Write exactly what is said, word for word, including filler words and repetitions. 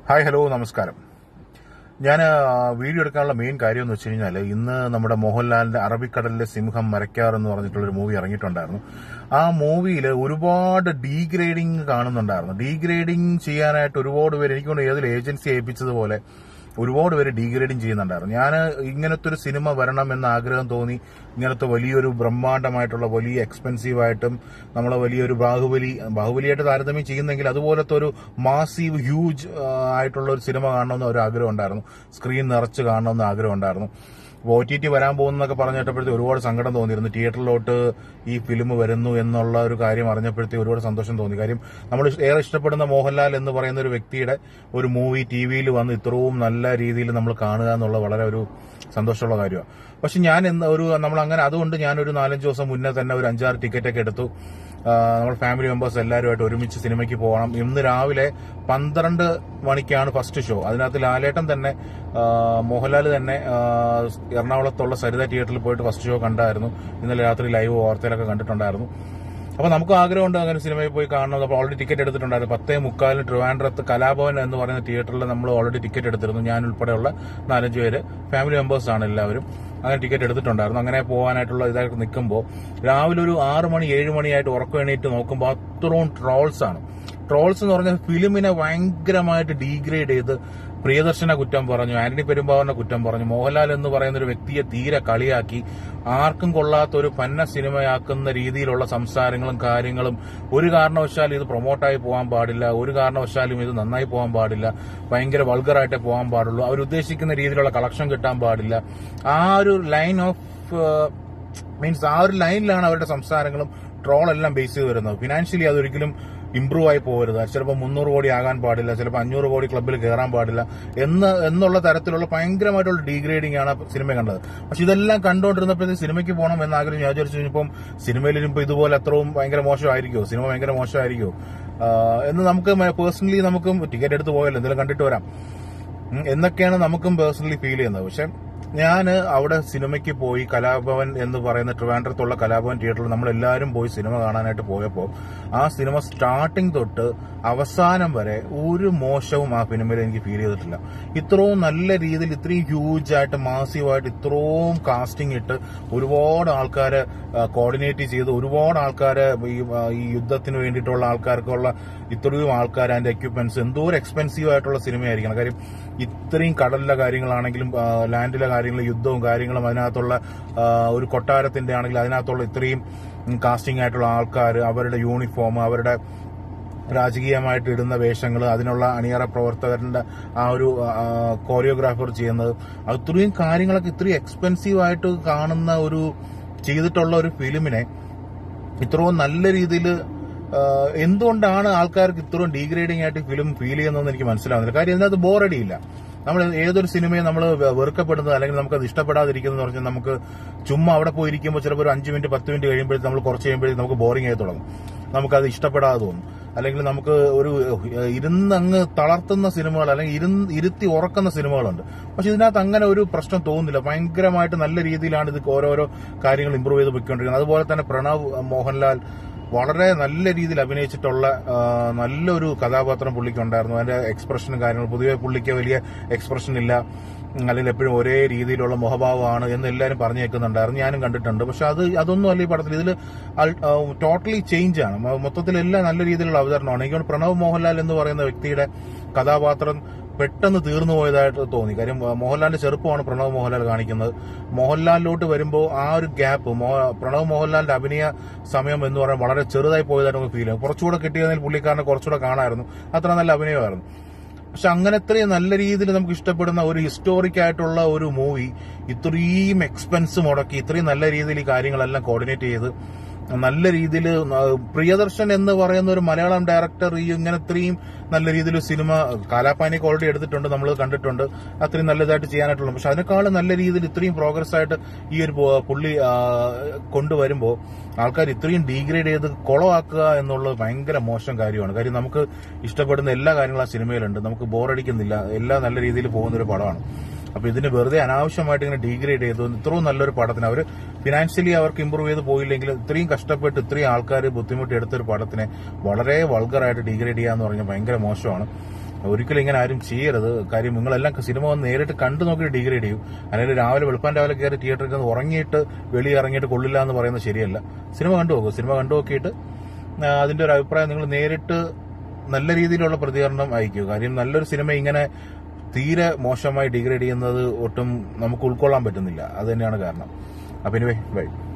Hi hello നമസ്കാരം. ഞാൻ video എടുക്കാനുള്ള മെയിൻ കാര്യം എന്ന് വെച്ച് കഴിഞ്ഞാൽ ഇന്ന് നമ്മുടെ മോഹൻലാലിന്റെ അറബിക്കടലിലെ സിംഹം മരക്കാർ എന്ന് പറഞ്ഞിട്ടുള്ളൊരു മൂവി ഇറങ്ങിയിട്ടുണ്ടായിരുന്നു. ആ മൂവിയിൽ ഒരുപാട് ഡീഗ്രേഡിംഗ് കാണുന്നുണ്ടായിരുന്നു. ഡീഗ്രേഡിംഗ് ചെയ്യാനായിട്ട് ഒരുപാട് പേര് എനിക്കൊണ്ട് ഏതൊരു ഏജൻസി ഏൽപ്പിച്ചതുപോലെ ഒരുപാട് പേര് ഡീഗ്രേഡിങ് ചെയ്യുന്നുണ്ടായിരുന്നു. ഞാൻ ഇങ്ങനത്തെ ഒരു സിനിമ വരണം എന്ന ആഗ്രഹം തോന്നി. ഇങ്ങനത്തെ വലിയൊരു ബ്രഹ്മാണ്ഡമായിട്ടുള്ള വലിയ എക്സ്പെൻസീവ് ആയിട്ടും നമ്മളെ വലിയൊരു ബാഹുബലി ബാഹുബലിയായിട്ട് താരതമ്യം ചെയ്യുന്നെങ്കിൽ അതുപോലത്തെ ഒരു മാസീവ് ഹ്യൂജ് ആയിട്ടുള്ള ഒരു സിനിമ കാണണമെന്ന് ഒരു ആഗ്രഹം ഉണ്ടായിരുന്നു. സ്ക്രീൻ നിറച്ച് കാണണമെന്ന് ആഗ്രഹം ഉണ്ടായിരുന്നു. ഒ ടി ടി വരാൻ പോകുന്നതൊക്കെ പറഞ്ഞിട്ടപ്പോഴത്തേക്ക് ഒരുപാട് സങ്കടം തോന്നിയിരുന്നു. തിയേറ്ററിലോട്ട് ഈ ഫിലിം വരുന്നു എന്നുള്ള ഒരു കാര്യം അറിഞ്ഞപ്പോഴത്തേക്ക് ഒരുപാട് സന്തോഷം തോന്നി. കാര്യം നമ്മൾ ഏറെ ഇഷ്ടപ്പെടുന്ന മോഹൻലാൽ എന്ന് പറയുന്ന ഒരു വ്യക്തിയുടെ ഒരു മൂവി ടി വിയിൽ വന്ന് ഇത്രയും നല്ല രീതിയിൽ നമ്മൾ കാണുക എന്നുള്ള വളരെ ഒരു സന്തോഷമുള്ള കാര്യമാണ്. പക്ഷെ ഞാൻ ഒരു നമ്മൾ അങ്ങനെ അതുകൊണ്ട് ഞാനൊരു നാലഞ്ച് ദിവസം മുന്നേ തന്നെ ഒരു അഞ്ചാറ് ടിക്കറ്റൊക്കെ എടുത്തു. നമ്മൾ ഫാമിലി മെമ്പേഴ്സ് എല്ലാവരുമായിട്ട് ഒരുമിച്ച് സിനിമയ്ക്ക് പോകണം. ഇന്ന് രാവിലെ പന്ത്രണ്ട് മണിക്കാണ് ഫസ്റ്റ് ഷോ. അതിനകത്ത് ലാലേട്ടൻ തന്നെ മോഹൻലാൽ തന്നെ എറണാകുളത്തുള്ള സരിത തിയേറ്ററിൽ പോയിട്ട് ഫസ്റ്റ് ഷോ കണ്ടായിരുന്നു. ഇന്നലെ രാത്രി ലൈവ് വാർത്തയിലൊക്കെ കണ്ടിട്ടുണ്ടായിരുന്നു. അപ്പൊ നമുക്ക് ആഗ്രഹമുണ്ട് അങ്ങനെ സിനിമയിൽ പോയി കാണണം. അപ്പോൾ ഓൾറെഡി ടിക്കറ്റ് എടുത്തിട്ടുണ്ടായിരുന്നു. പത്തേ മുക്കാലിന് ട്രിവാൻഡ്രത്ത് കലാഭവൻ എന്ന് പറയുന്ന തിയേറ്ററിൽ നമ്മൾ ഓൾറെഡി ടിക്കറ്റ് എടുത്തിരുന്നു. ഞാൻ ഉൾപ്പെടെയുള്ള നാലഞ്ച് പേര് ഫാമിലി മെമ്പേഴ്സ് ആണ് എല്ലാവരും. അങ്ങനെ ടിക്കറ്റ് എടുത്തിട്ടുണ്ടായിരുന്നു. അങ്ങനെ പോകാനായിട്ടുള്ള ഇതായിട്ട് നിൽക്കുമ്പോൾ രാവിലെ ഒരു ആറ് മണി ഏഴ് മണിയായിട്ട് ഉറക്കം എണീറ്റ് നോക്കുമ്പോൾ അത്രയും ട്രോൾസ് ആണ്. ട്രോൾസ് എന്ന് പറഞ്ഞാൽ ഫിലിമിനെ ഭയങ്കരമായിട്ട് ഡീഗ്രേഡ് ചെയ്ത് പ്രിയദർശന കുറ്റം പറഞ്ഞു, ആന്റണി പെരുമ്പാവൂരിനെ കുറ്റം പറഞ്ഞു, മോഹൻലാൽ എന്ന് പറയുന്ന ഒരു വ്യക്തിയെ തീരെ കളിയാക്കി ആർക്കും കൊള്ളാത്ത ഒരു പന്ന സിനിമയാക്കുന്ന രീതിയിലുള്ള സംസാരങ്ങളും കാര്യങ്ങളും. ഒരു കാരണവശാലും ഇത് പ്രൊമോട്ടായി പോകാൻ പാടില്ല, ഒരു കാരണവശാലും ഇത് നന്നായി പോകാൻ പാടില്ല, ഭയങ്കര വൾഗറായിട്ടേ പോകാൻ പാടുള്ളൂ, അവരുദ്ദേശിക്കുന്ന രീതിയിലുള്ള കളക്ഷൻ കിട്ടാൻ പാടില്ല. ആ ഒരു ലൈൻ ഓഫ് മീൻസ് ആ ഒരു ലൈനിലാണ് അവരുടെ സംസാരങ്ങളും ട്രോളെല്ലാം ബേസ് ചെയ്ത് വരുന്നത്. ഫിനാൻഷ്യലി അതൊരിക്കലും ഇംപ്രൂവ് ആയി പോകരുത്. ചിലപ്പോൾ മുന്നൂറ് കോടി ആകാൻ പാടില്ല, ചിലപ്പോൾ അഞ്ഞൂറ് കോടി ക്ലബ്ബിൽ കയറാൻ പാടില്ല എന്ന് എന്നുള്ള തരത്തിലുള്ള ഭയങ്കരമായിട്ടുള്ള ഡീഗ്രേഡിംഗ് ആണ് സിനിമ കണ്ടത്. പക്ഷെ ഇതെല്ലാം കണ്ടുകൊണ്ടിരുന്നപ്പോഴത്തേക്ക് സിനിമയ്ക്ക് പോകണം എന്ന ആഗ്രഹം ഞാൻ വിചാരിച്ചു. ഇപ്പം സിനിമയിൽ ഇപ്പം ഇതുപോലെ അത്രയും ഭയങ്കര മോശമായിരിക്കുമോ, സിനിമ ഭയങ്കര മോശമായിരിക്കുമോ എന്ന് നമുക്ക് പേഴ്സണലി നമുക്കും ടിക്കറ്റ് എടുത്ത് പോയല്ലോ എന്തെങ്കിലും കണ്ടിട്ട് വരാം എന്നൊക്കെയാണ് നമുക്കും പേഴ്സണലി ഫീൽ ചെയ്യുന്നത്. പക്ഷെ ഞാൻ അവിടെ സിനിമയ്ക്ക് പോയി കലാഭവൻ എന്ന് പറയുന്ന ട്രിവാൻഡ്രത്തുള്ള കലാഭവൻ തിയേറ്ററിൽ നമ്മളെല്ലാവരും പോയി സിനിമ കാണാനായിട്ട് പോയപ്പോൾ ആ സിനിമ സ്റ്റാർട്ടിങ് തൊട്ട് അവസാനം വരെ ഒരു മോശവും ആ സിനിമയിൽ എനിക്ക് ഫീൽ ചെയ്തിട്ടില്ല. ഇത്രയും നല്ല രീതിയിൽ ഇത്രയും ഹ്യൂജ് ആയിട്ട് മാസീവായിട്ട് ഇത്രയും കാസ്റ്റിംഗ് ഇട്ട് ഒരുപാട് ആൾക്കാരെ കോർഡിനേറ്റ് ചെയ്ത് ഒരുപാട് ആൾക്കാരെ ഈ യുദ്ധത്തിന് വേണ്ടിയിട്ടുള്ള ആൾക്കാർക്കുള്ള ഇത്രയും ആൾക്കാർ അതിന്റെ എക്യുപ്മെന്റ്സ് എന്തോ ഒരു എക്സ്പെൻസീവ് ആയിട്ടുള്ള സിനിമയായിരിക്കണം. കാര്യം ഇത്രയും കടലിലെ കാര്യങ്ങളാണെങ്കിലും ലാൻഡിലെ കാര്യങ്ങളും യുദ്ധവും കാര്യങ്ങളും അതിനകത്തുള്ള ഒരു കൊട്ടാരത്തിന്റെ ആണെങ്കിലും അതിനകത്തുള്ള ഇത്രയും കാസ്റ്റിംഗ് ആയിട്ടുള്ള ആൾക്കാർ, അവരുടെ യൂണിഫോം, അവരുടെ രാജകീയമായിട്ട് ഇടുന്ന വേഷങ്ങൾ, അതിനുള്ള അണിയറ പ്രവർത്തകരുടെ ആ ഒരു കോറിയോഗ്രാഫർ ചെയ്യുന്നത്, ഇത്രയും കാര്യങ്ങളൊക്കെ ഇത്രയും എക്സ്പെൻസീവ് ആയിട്ട് കാണുന്ന ഒരു ചെയ്തിട്ടുള്ള ഒരു ഫിലിമിനെ ഇത്രയും നല്ല രീതിയിൽ എന്തുകൊണ്ടാണ് ആൾക്കാർക്ക് ഇത്രയും ഡീഗ്രേഡിംഗ് ആയിട്ട് ഫിലിം ഫീൽ ചെയ്യുന്നതെന്ന് എനിക്ക് മനസ്സിലാവുന്നില്ല. കാര്യം ഇതിനകത്ത് ബോറടിയില്ല. നമ്മൾ ഏതൊരു സിനിമയും നമ്മൾ വെറുക്കപ്പെടുന്നത് അല്ലെങ്കിൽ നമുക്കത് ഇഷ്ടപ്പെടാതിരിക്കുന്നത് പറഞ്ഞാൽ നമുക്ക് ചുമ്മാ അവിടെ പോയിരിക്കുമ്പോൾ ചിലപ്പോൾ ഒരു അഞ്ച് മിനിറ്റ് പത്ത് മിനിറ്റ് കഴിയുമ്പോഴേക്കും നമ്മൾ കുറച്ച് കഴിയുമ്പോഴേക്കും നമുക്ക് ബോറിംഗ് ആയി തുടങ്ങും, നമുക്കത് ഇഷ്ടപ്പെടാതെ തോന്നും. അല്ലെങ്കിൽ നമുക്ക് ഒരു ഇരുന്നങ്ങ് തളർത്തുന്ന സിനിമകൾ അല്ലെങ്കിൽ ഇരുന്ന് ഇരുത്തി ഉറക്കുന്ന സിനിമകളുണ്ട്. പക്ഷെ ഇതിനകത്ത് അങ്ങനെ ഒരു പ്രശ്നം തോന്നുന്നില്ല. ഭയങ്കരമായിട്ട് നല്ല രീതിയിലാണ് ഇത് ഓരോരോ കാര്യങ്ങൾ ഇമ്പ്രൂവ് ചെയ്ത് പോയിക്കൊണ്ടിരിക്കുന്നത്. അതുപോലെ തന്നെ പ്രണവ് മോഹൻലാൽ വളരെ നല്ല രീതിയിൽ അഭിനയിച്ചിട്ടുള്ള നല്ലൊരു കഥാപാത്രം പുള്ളിക്ക് ഉണ്ടായിരുന്നു. അതിന്റെ എക്സ്പ്രഷനും കാര്യങ്ങളും, പൊതുവെ പുള്ളിക്ക് വലിയ എക്സ്പ്രഷൻ ഇല്ല, അല്ലെങ്കിൽ എപ്പോഴും ഒരേ രീതിയിലുള്ള മുഖഭാവമാണ് എന്ന് എല്ലാവരും പറഞ്ഞു കേൾക്കുന്നുണ്ടായിരുന്നു. ഞാനും കണ്ടിട്ടുണ്ട്. പക്ഷെ അത് അതൊന്നും അല്ല ഈ പടത്തിൽ. ഇതിൽ ടോട്ടലി ചേഞ്ച് ആണ്. മൊത്തത്തിൽ എല്ലാം നല്ല രീതിയിലുള്ള അവതരണമാണ്. എനിക്ക് പ്രണവ് മോഹൻലാൽ എന്ന് പറയുന്ന വ്യക്തിയുടെ കഥാപാത്രം പെട്ടെന്ന് തീർന്നു പോയതായിട്ട് തോന്നി. കാര്യം മോഹൻലാലിന്റെ ചെറുപ്പമാണ് പ്രണവ് മോഹൻലാൽ കാണിക്കുന്നത്. മോഹൻലാലിലോട്ട് വരുമ്പോൾ ആ ഒരു ഗ്യാപ്പ്, പ്രണവ് മോഹൻലാലിന്റെ അഭിനയ സമയം എന്ന് പറയാൻ വളരെ ചെറുതായി പോയതായിട്ട് നമുക്ക് ഫീൽ ചെയ്യും. കുറച്ചുകൂടെ കിട്ടിയതിൽ പുള്ളിക്കാരനെ കുറച്ചുകൂടെ കാണാമായിരുന്നു. അത്ര നല്ല അഭിനയമായിരുന്നു. പക്ഷെ അങ്ങനെ ഇത്രയും നല്ല രീതിയിൽ നമുക്ക് ഇഷ്ടപ്പെടുന്ന ഒരു ഹിസ്റ്റോറിക് ആയിട്ടുള്ള ഒരു മൂവി ഇത്രയും എക്സ്പെൻസ് മുടക്കി ഇത്രയും നല്ല രീതിയിൽ ഈ കാര്യങ്ങളെല്ലാം കോർഡിനേറ്റ് ചെയ്ത് നല്ല രീതിയിൽ പ്രിയദർശൻ എന്ന് പറയുന്ന ഒരു മലയാളം ഡയറക്ടർ ഈ ഇങ്ങനെ ഇത്രയും നല്ല രീതിയിൽ സിനിമ കാലാപാനിക്ക് ഓൾറെഡി എടുത്തിട്ടുണ്ട്, നമ്മൾ കണ്ടിട്ടുണ്ട്, അത്രയും നല്ലതായിട്ട് ചെയ്യാനായിട്ടുള്ള. പക്ഷെ അതിനേക്കാളും നല്ല രീതിയിൽ ഇത്രയും പ്രോഗ്രസ് ആയിട്ട് ഈ ഒരു പുള്ളി കൊണ്ടുവരുമ്പോൾ ആൾക്കാർ ഇത്രയും ഡീഗ്രേഡ് ചെയ്ത് കുളമാക്കുക എന്നുള്ളത് ഭയങ്കര മോശം കാര്യമാണ്. കാര്യം നമുക്ക് ഇഷ്ടപ്പെടുന്ന എല്ലാ കാര്യങ്ങളും ആ സിനിമയിലുണ്ട്, നമുക്ക് ബോറടിക്കുന്നില്ല, എല്ലാം നല്ല രീതിയിൽ പോകുന്ന ഒരു പടമാണ്. അപ്പൊ ഇതിന് വെറുതെ അനാവശ്യമായിട്ട് ഇങ്ങനെ ഡീഗ്രേഡ് ചെയ്തു ഇത്രയും നല്ലൊരു പടത്തിന് അവർ ഫിനാൻഷ്യലി അവർക്ക് ഇമ്പ്രൂവ് ചെയ്ത് പോയില്ലെങ്കിൽ ഇത്രയും കഷ്ടപ്പെട്ട് ഇത്രയും ആൾക്കാർ ബുദ്ധിമുട്ടി എടുത്തൊരു പടത്തിനെ വളരെ വൾഗറായിട്ട് ഡീഗ്രേഡ് ചെയ്യാന്ന് പറഞ്ഞാൽ ഭയങ്കര മോശമാണ്. ഒരിക്കലും ഇങ്ങനെ ആരും ചെയ്യരുത്. കാര്യം നിങ്ങളെല്ലാം സിനിമ വന്ന് നേരിട്ട് കണ്ടു നോക്കി ഡിഗ്രേഡ് ചെയ്യും. അല്ലെങ്കിൽ രാവിലെ വെളുപ്പാൻ രാവിലെ കയറി തിയേറ്ററിൽ നിന്ന് ഉറങ്ങിയിട്ട് വെളി ഇറങ്ങിയിട്ട് കൊള്ളില്ല എന്ന് പറയുന്നത് ശരിയല്ല. സിനിമ കണ്ടു നോക്കൂ. സിനിമ കണ്ടു നോക്കിയിട്ട് അതിന്റെ ഒരു അഭിപ്രായം നിങ്ങൾ നേരിട്ട് നല്ല രീതിയിലുള്ള പ്രതികരണം അയക്കുക. കാര്യം നല്ലൊരു സിനിമ ഇങ്ങനെ തീരെ മോശമായി ഡിഗ്രേഡ് ചെയ്യുന്നത് ഒട്ടും നമുക്ക് ഉൾക്കൊള്ളാൻ പറ്റുന്നില്ല. അത് തന്നെയാണ് കാരണം. അപ്പൊ എനിവേ ബൈ.